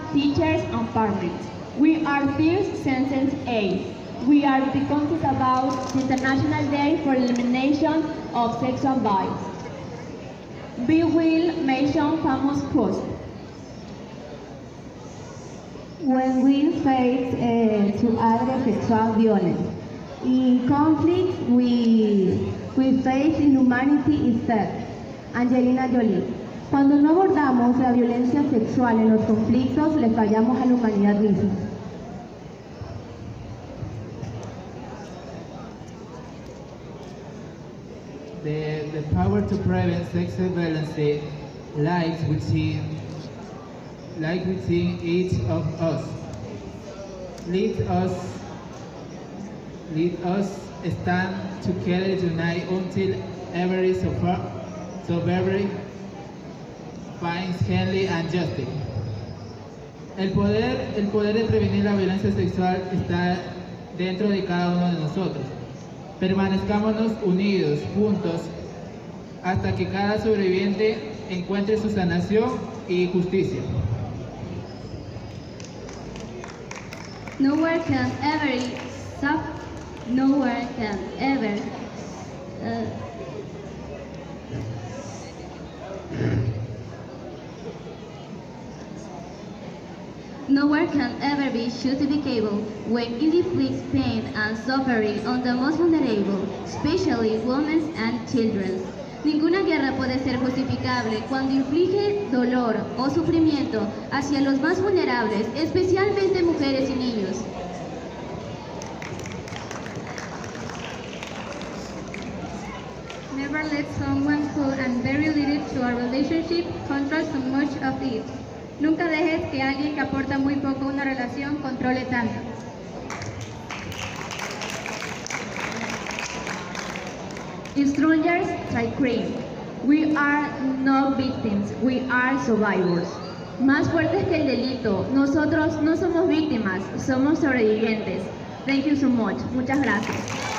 teachers, and parents. We are First Sentence A. We are the contest about the International Day for Elimination of Sexual Violence. We will mention famous quotes. When we face to other sexual violence. In conflict, we face inhumanity itself. Angelina Jolie. Cuando no abordamos la violencia sexual en los conflictos, le fallamos a la humanidad misma. The power to prevent sexual violence lies within each of us. Let us stand together tonight until every survivor finds healing and justice. El poder de prevenir la violencia sexual está dentro de cada uno de nosotros. Permanezcámonos unidos, juntos, hasta que cada sobreviviente encuentre su sanación y justicia. Nowhere can ever stop. Nowhere can ever. Nowhere can ever be justificable when it inflicts pain and suffering on the most vulnerable, especially women and children. Ninguna guerra puede ser justificable cuando inflige dolor o sufrimiento hacia los más vulnerables, especialmente mujeres y niños. Never let someone who and very related to a relationship control so much of it. Nunca dejes que alguien que aporta muy poco a una relación controle tanto. Strangers like crime. We are not victims, we are survivors. Más fuertes que el delito, nosotros no somos víctimas, somos sobrevivientes. Thank you so much. Muchas gracias.